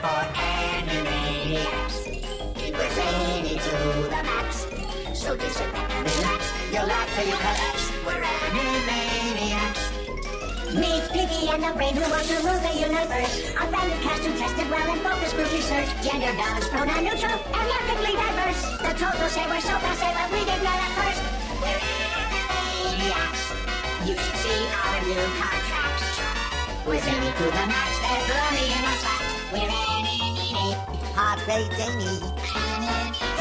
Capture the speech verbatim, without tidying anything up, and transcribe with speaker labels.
Speaker 1: for Animaniacs. We're zany to the max, so just sit back and relax. You'll laugh till you collapse. We're Animaniacs. Meet Piggy and the Brain who want to rule the universe. A random cast who tested well in focus group research. Gender balanced, pronoun neutral, and ethically diverse. The trolls will say we're so passe, but we didn't know at first. We're Animaniacs. You should see our new contracts. We're zany to the max, there's glory in our slap. We're Animaniacs. Heart rate zany.